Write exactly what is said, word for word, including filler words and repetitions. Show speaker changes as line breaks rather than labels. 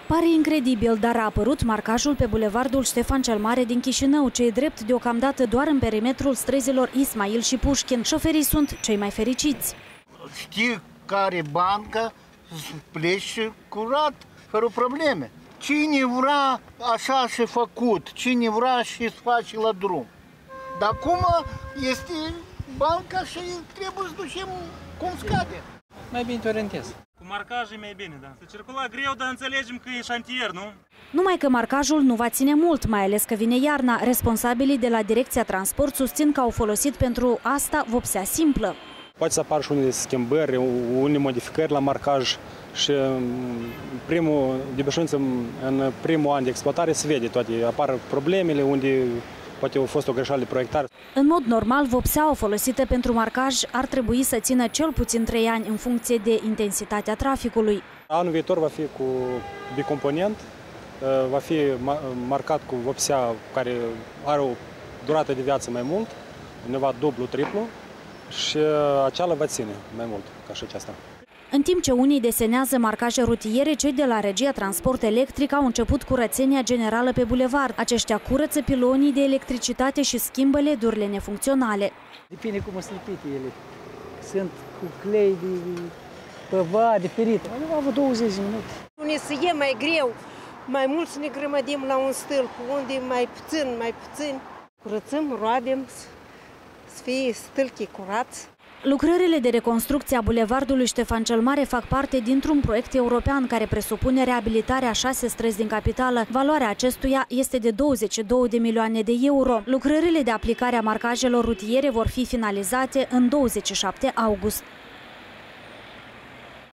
Pare incredibil, dar a apărut marcajul pe bulevardul Ștefan cel Mare din Chișinău, ce e drept deocamdată doar în perimetrul străzilor Ismail și Pușkin. Șoferii sunt cei mai fericiți.
Știi care bancă, pleci curat, fără probleme. Cine vrea, așa și făcut, cine vrea și face la drum. Dar acum este banca și trebuie să ducem cum scade.
Mai bine te orientezi.
Cu marcaj e mai bine, da. Se circula greu, dar înțelegem că e șantier, nu?
Numai că marcajul nu va ține mult, mai ales că vine iarna. Responsabilii de la Direcția Transport susțin că au folosit pentru asta vopsea simplă.
Poate să apară și unele schimbări, unele modificări la marcaj și primul, de obișnuință, în primul an de exploatare se vede toate, apar problemele unde poate a fost o greșeală de proiectare.
În mod normal, vopseaua folosită pentru marcaj ar trebui să țină cel puțin trei ani în funcție de intensitatea traficului.
Anul viitor va fi cu bicomponent, va fi marcat cu vopsea care are o durată de viață mai mult, undeva dublu, triplu, și aceala va ține mai mult ca și aceasta.
În timp ce unii desenează marcaje rutiere, cei de la Regia Transport Electric au început curățenia generală pe bulevard. Aceștia curăță pilonii de electricitate și schimbă ledurile nefuncționale.
Depinde cum sunt lipite ele. Sunt cu clei de păva, de perite. Am avut douăzeci de minute.
Unde să e mai greu, mai mult să ne grămădim la un stâlp, unde mai puțin, mai puțin. Curățăm, roadem, să fie stâlchii curați.
Lucrările de reconstrucție a bulevardului Ștefan cel Mare fac parte dintr-un proiect european care presupune reabilitarea a șase străzi din capitală. Valoarea acestuia este de douăzeci și două de milioane de euro. Lucrările de aplicare a marcajelor rutiere vor fi finalizate în douăzeci și șapte august.